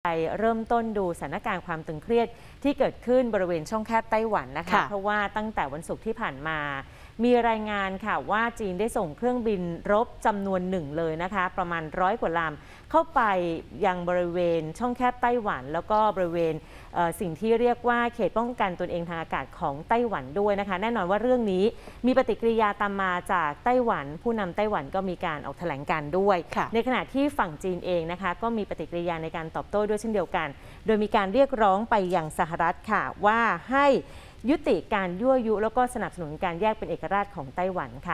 เริ่มต้นดูสถานการณ์ความตึงเครียดที่เกิดขึ้นบริเวณช่องแคบไต้หวันนะคะเพราะว่าตั้งแต่วันศุกร์ที่ผ่านมามีรายงานค่ะว่าจีนได้ส่งเครื่องบินรบจำนวนหนึ่งเลยนะคะประมาณ100 กว่าลำเข้าไปยังบริเวณช่องแคบไต้หวันแล้วก็บริเวณสิ่งที่เรียกว่าเขตป้องกันตนเองทางอากาศของไต้หวันด้วยนะคะแน่นอนว่าเรื่องนี้มีปฏิกิริยาตามมาจากไต้หวันผู้นำไต้หวันก็มีการออกแถลงการด้วยในขณะที่ฝั่งจีนเองนะคะก็มีปฏิกิริยาในการตอบโต้ด้วยเช่นเดียวกันโดยมีการเรียกร้องไปยังสหรัฐค่ะว่าให้ยุติการยั่วยุแล้วก็สนับสนุนการแยกเป็นเอกราชของไต้หวันค่ะ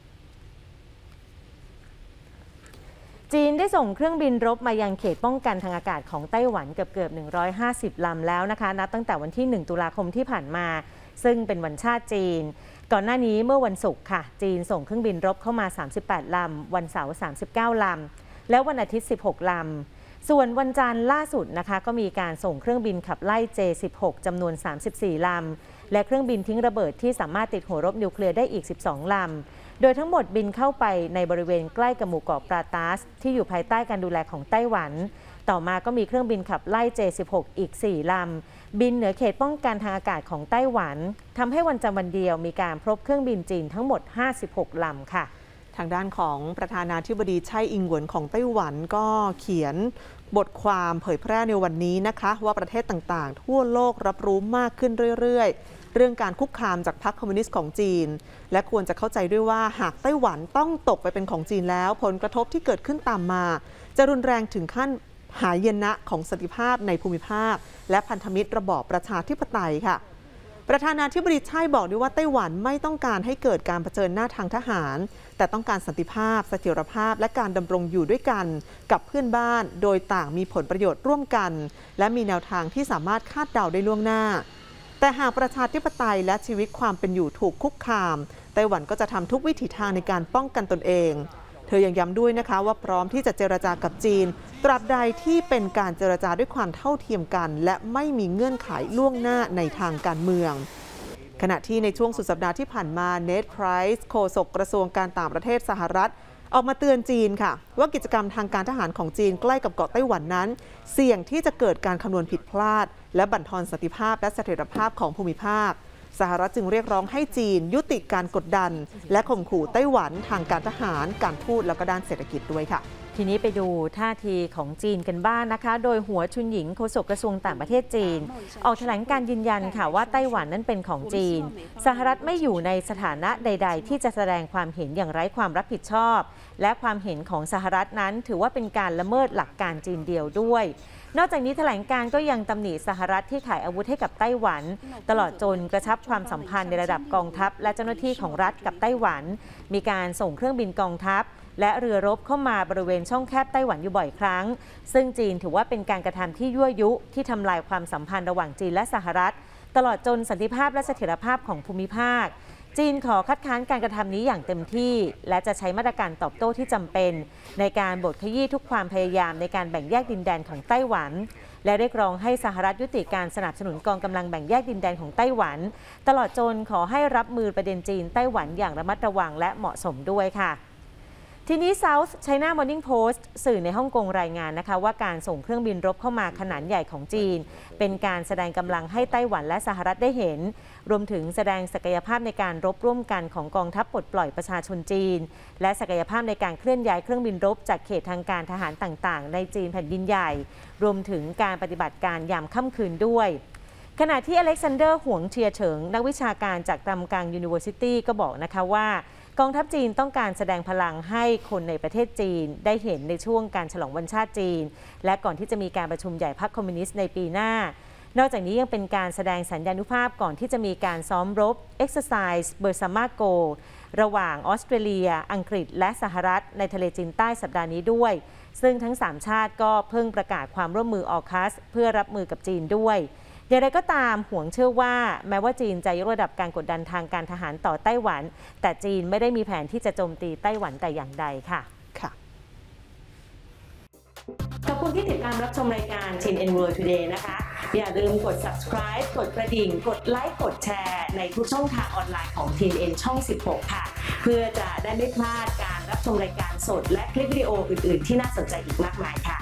จีนได้ส่งเครื่องบินรบมายังเขตป้องกันทางอากาศของไต้หวันเกือบ150 ลำแล้วนะคะนับตั้งแต่วันที่1 ตุลาคมที่ผ่านมาซึ่งเป็นวันชาติจีนก่อนหน้านี้เมื่อวันศุกร์ค่ะจีนส่งเครื่องบินรบเข้ามา38 ลำวันเสาร์39 ลำแล้ววันอาทิตย์16 ลำส่วนวันจันทร์ล่าสุดนะคะก็มีการส่งเครื่องบินขับไล่ J-16 จำนวน34 ลำและเครื่องบินทิ้งระเบิดที่สามารถติดหัวรบนิวเคลียร์ได้อีก12 ลำโดยทั้งหมดบินเข้าไปในบริเวณใกล้กับหมู่เกาะปราตาสที่อยู่ภายใต้การดูแลของไต้หวันต่อมาก็มีเครื่องบินขับไล่ J-16 อีก4 ลำบินเหนือเขตป้องกันทางอากาศของไต้หวันทำให้วันจันทร์วันเดียวมีการพบเครื่องบินจีนทั้งหมด56 ลำค่ะทางด้านของประธานาธิบดีไช่อิงเหวินของไต้หวันก็เขียนบทความเผยแพร่ในวันนี้นะคะว่าประเทศต่างๆทั่วโลกรับรู้มากขึ้นเรื่อยๆเรื่องการคุกคามจากพรรคคอมมิวนิสต์ของจีนและควรจะเข้าใจด้วยว่าหากไต้หวันต้องตกไปเป็นของจีนแล้วผลกระทบที่เกิดขึ้นตามมาจะรุนแรงถึงขั้นหายนะของสันติภาพในภูมิภาคและพันธมิตรระบอบประชาธิปไตยค่ะประธานาธิบดีไช่บอกด้วยว่าไต้หวันไม่ต้องการให้เกิดการเผชิญหน้าทางทหารแต่ต้องการสันติภาพเสถียรภาพและการดำรงอยู่ด้วยกันกับเพื่อนบ้านโดยต่างมีผลประโยชน์ร่วมกันและมีแนวทางที่สามารถคาดเดาได้ล่วงหน้าแต่หากประชาธิปไตยและชีวิตความเป็นอยู่ถูกคุกคามไต้หวันก็จะทำทุกวิถีทางในการป้องกันตนเองเธอยังย้ำด้วยนะคะว่าพร้อมที่จะเจรจากับจีนตราบใดที่เป็นการเจรจาด้วยความเท่าเทียมกันและไม่มีเงื่อนไขล่วงหน้าในทางการเมืองขณะที่ในช่วงสุดสัปดาห์ที่ผ่านมาเนทไพรส์โฆษกกระทรวงการต่างประเทศสหรัฐออกมาเตือนจีนค่ะว่ากิจกรรมทางการทหารของจีนใกล้กับเกาะไต้หวันนั้นเสี่ยงที่จะเกิดการคำนวณผิดพลาดและบั่นทอนสันติภาพและเสถียรภาพของภูมิภาคสหรัฐจึงเรียกร้องให้จีนยุติการกดดันและข่มขู่ไต้หวันทางการทหารการทูตแล้วก็ด้านเศรษฐกิจด้วยค่ะทีนี้ไปดูท่าทีของจีนกันบ้างนะคะโดยหัวชุนหญิงโฆษกกระทรวงต่างประเทศจีนออกแถลงการยืนยันค่ะว่าไต้หวันนั้นเป็นของจีนสหรัฐไม่อยู่ในสถานะใดๆที่จะแสดงความเห็นอย่างไร้ความรับผิดชอบและความเห็นของสหรัฐนั้นถือว่าเป็นการละเมิดหลักการจีนเดียวด้วยนอกจากนี้แถลงการก็ยังตำหนิสหรัฐที่ขายอาวุธให้กับไต้หวันตลอดจนกระชับความสัมพันธ์ในระดับกองทัพและเจ้าหน้าที่ของรัฐกับไต้หวันมีการส่งเครื่องบินกองทัพและเรือรบเข้ามาบริเวณช่องแคบไต้หวันอยู่บ่อยครั้งซึ่งจีนถือว่าเป็นการกระทำที่ยั่วยุที่ทำลายความสัมพันธ์ระหว่างจีนและสหรัฐตลอดจนสันติภาพและเสถียรภาพของภูมิภาคจีนขอคัดค้านการกระทำนี้อย่างเต็มที่และจะใช้มาตรการตอบโต้ที่จำเป็นในการบดขยี้ทุกความพยายามในการแบ่งแยกดินแดนของไต้หวันและเรียกร้องให้สหรัฐยุติการสนับสนุนกองกำลังแบ่งแยกดินแดนของไต้หวันตลอดจนขอให้รับมือประเด็นจีนไต้หวันอย่างระมัดระวังและเหมาะสมด้วยค่ะทีนี้ South China Morning Post สื่อในฮ่องกงรายงานนะคะว่าการส่งเครื่องบินรบเข้ามาขนาดใหญ่ของจีนเป็นการแสดงกำลังให้ไต้หวันและสหรัฐได้เห็นรวมถึงแสดงศักยภาพในการรบร่วมกันของกองทัพปลดปล่อยประชาชนจีนและศักยภาพในการเคลื่อนย้ายเครื่องบินรบจากเขตทางการทหารต่างๆในจีนแผ่นดินใหญ่รวมถึงการปฏิบัติการยามค่ำคืนด้วยขณะที่อเล็กซานเดอร์หวงเชียเฉิงนักวิชาการจากตัมกัง University ก็บอกนะคะว่ากองทัพจีนต้องการแสดงพลังให้คนในประเทศจีนได้เห็นในช่วงการฉลองวันชาติจีนและก่อนที่จะมีการประชุมใหญ่พรรคคอมมิวนิสต์ในปีหน้านอกจากนี้ยังเป็นการแสดงสัญญานุภาพก่อนที่จะมีการซ้อมรบ Exercise Bersama Go ระหว่างออสเตรเลียอังกฤษและสหรัฐในทะเลจีนใต้สัปดาห์นี้ด้วยซึ่งทั้ง3ชาติก็เพิ่งประกาศความร่วมมือออคัสเพื่อรับมือกับจีนด้วยอย่างไรก็ตามหวงเชื่อว่าแม้ว่าจีนจะยกระดับการกดดันทางการทหารต่อไต้หวันแต่จีนไม่ได้มีแผนที่จะโจมตีไต้หวันแต่อย่างใดค่ะขอบคุณที่ติดตามรับชมรายการ TNN World Today นะคะอย่าลืมกด subscribe กดกระดิ่งกดไลค์กดแชร์ในทุกช่องทางออนไลน์ของ TNN ช่อง 16 ค่ะเพื่อจะได้ไม่พลาดการรับชมรายการสดและคลิปวิดีโออื่นๆที่น่าสนใจอีกมากมายค่ะ